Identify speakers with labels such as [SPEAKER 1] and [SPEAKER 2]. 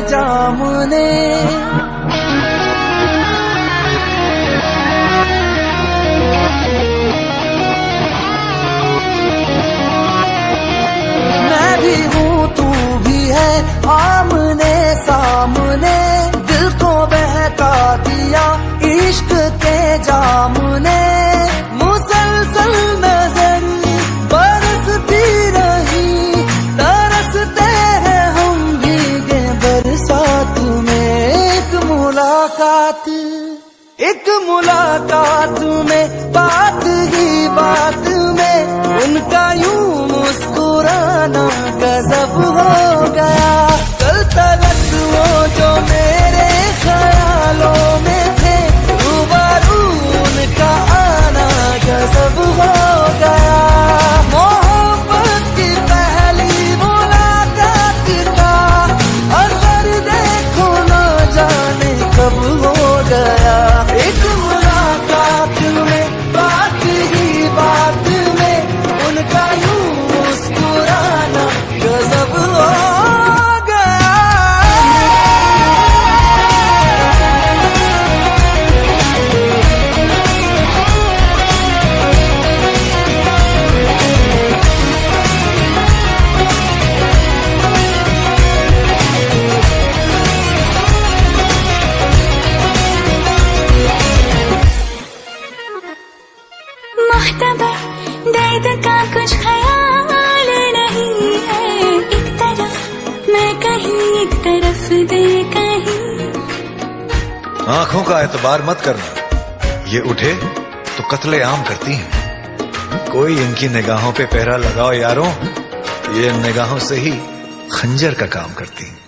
[SPEAKER 1] जामने। मैं भी हूँ तू भी है आमने सामने, दिल को बहका दिया इश्क के जाम ने। मुसलसल नजर बरसती रही, तरसते हैं हम भीगे बरसात में। एक मुलाकात में बात ही बात में उनका यूं मुस्कुराना गजब हो गया। कल तलक वो जो मेरे ख्यालों में थे, रूबरू उनका आना गजब हो गया। मोहब्बत की पहली मुलाकात का असर देखो न जाने कब हो गया। एक मुलाकात में बात ही बात में उनका यूं मुस्कुराना गजब हो गया। दर्द का कुछ ख्याल नहीं है, एक तरफ मैं कहीं एक तरफ दिल कहीं।
[SPEAKER 2] आंखों का एतबार मत करना, ये उठे तो कत्ले आम करती हैं। कोई इनकी निगाहों पे पहरा लगाओ यारों, ये निगाहों से ही खंजर का काम करती हैं।